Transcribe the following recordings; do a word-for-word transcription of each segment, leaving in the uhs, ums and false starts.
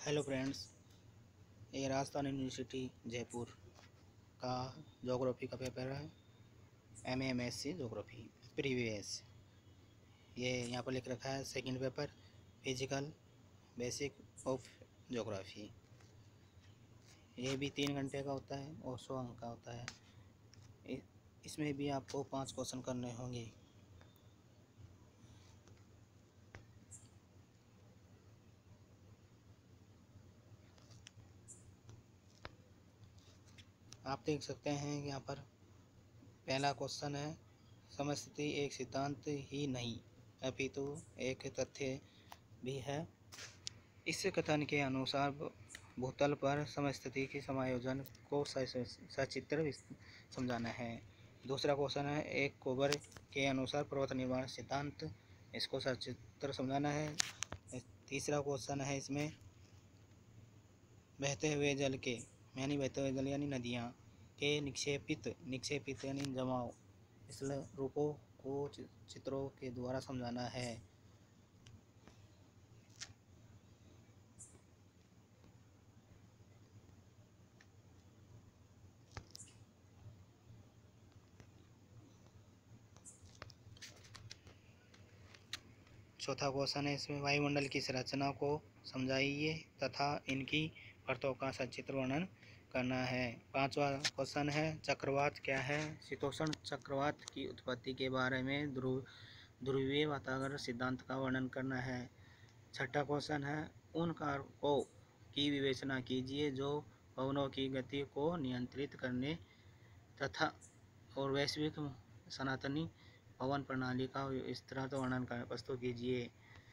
Hello friends, ये Rajasthan university Jaipur का geography का पेपर है। M M S C geography previous. ये यहाँ पर लिख रखा है second paper physical basic of geography. ये भी तीन घंटे का होता है और सौ अंक का होता है। इसमें भी आपको पांच क्वेश्चन करने होंगे। आप देख सकते हैं यहाँ पर पहला क्वेश्चन है, समस्थिति एक सिद्धांत ही नहीं अपितु एक तथ्य भी है। इस कथन के अनुसार भूतल पर समस्थिति के समायोजन को सचित्र समझाना है। दूसरा क्वेश्चन है, एक कोबर के अनुसार पर्वत निर्माण सिद्धांत, इसको सचित्र समझाना है। तीसरा क्वेश्चन है इसमें बहते हुए जल के यानी बहते हुए जल यानी नदियाँ के निक्षेपित निक्षेपित यानी जमाव इस रूपों को चित्रों के द्वारा समझाना है। चौथा क्वेश्चन है इसमें वायुमंडल की संरचना को समझाइए तथा इनकी परतों का सचित्र वर्णन करना है। पांचवा क्वेश्चन है, चक्रवात क्या है? शीतोष्ण चक्रवात की उत्पत्ति के बारे में ध्रुव ध्रुवीय वातावरण सिद्धांत का वर्णन करना है। छठा क्वेश्चन है, उन कारकों की विवेचना कीजिए जो पवनों की गति को नियंत्रित करने तथा और वैश्विक सनातनी पवन प्रणाली का विस्तृत वर्णन कर प्रस्तुत कीजिए।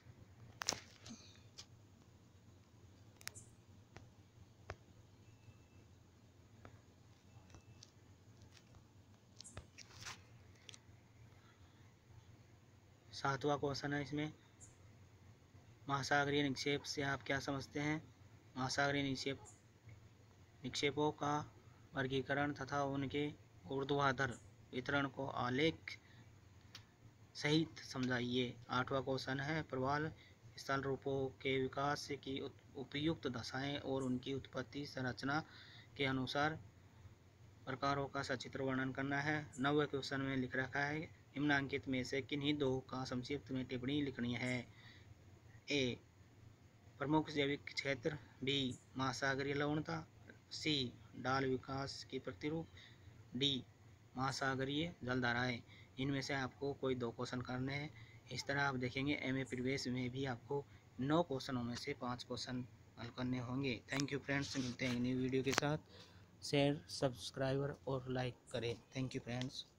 सातवां क्वेश्चन है इसमें महासागरीय निक्षेप से आप क्या समझते हैं? महासागरीय निक्षेप निक्षेपों का वर्गीकरण तथा उनके ऊर्ध्वाधर वितरण को आलेख सहित समझाइए। आठवां क्वेश्चन है, प्रवाल स्थल रूपों के विकास की उपयुक्त दशाएं और उनकी उत्पत्ति संरचना के अनुसार प्रकारों का सचित्र वर्णन करना है। नौवें क्वेश्चन में लिख रखा है, निम्नांकित में से किन्हीं दो का संक्षिप्त में टिप्पणी लिखनी है। ए प्रमुख जैविक क्षेत्र, बी महासागरीय लवणता, सी डाल विकास की प्रतिरूप, डी महासागरीय जलधाराएं। इनमें से आपको कोई दो क्वेश्चन करने हैं। इस तरह आप देखेंगे एम ए प्रीवियस में भी आपको नौ क्वेश्चनों में से पाँच क्वेश्चन हल करने होंगे। थैंक यू फ्रेंड्स, मिलते हैं न्यू वीडियो के साथ। शेयर, सब्सक्राइबर और लाइक करें। Thank you friends.